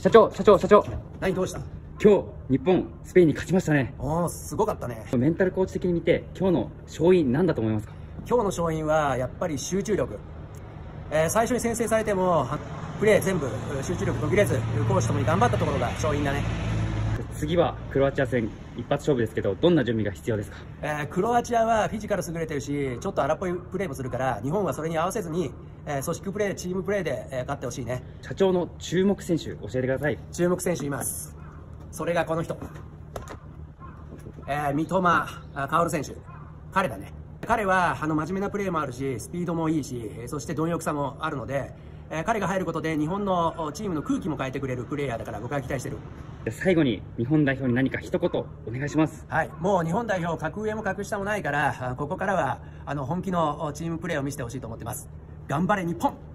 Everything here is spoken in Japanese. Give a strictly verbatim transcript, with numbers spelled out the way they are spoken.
社長、社長、社長。 何どうした？ 今日、日本、スペインに勝ちましたね。 おー、すごかったね。 メンタルコーチ的に見て、今日の勝因、何だと思いますか？ 今日の勝因は、やっぱり集中力。えー、最初に先制されても、プレー全部、集中力途切れず、攻守ともに頑張ったところが勝因だね。 次はクロアチア戦、一発勝負ですけど、どんな準備が必要ですか？ えー、クロアチアはフィジカル優れてるし、ちょっと荒っぽいプレーもするから、日本はそれに合わせずに、えー、組織プレー、チームプレーで、えー、勝ってほしいね。 社長の注目選手、教えてください。 注目選手います。それがこの人。えー、三笘薫選手。彼だね。彼はあの真面目なプレーもあるし、スピードもいいし、そして貪欲さもあるので、えー、彼が入ることで日本のチームの空気も変えてくれるプレーヤーだから僕は期待してる。 最後に日本代表に何か一言お願いします。 はい、もう日本代表格上も格下もないから、ここからはあの本気のチームプレーを見せてほしいと思ってます。頑張れ日本。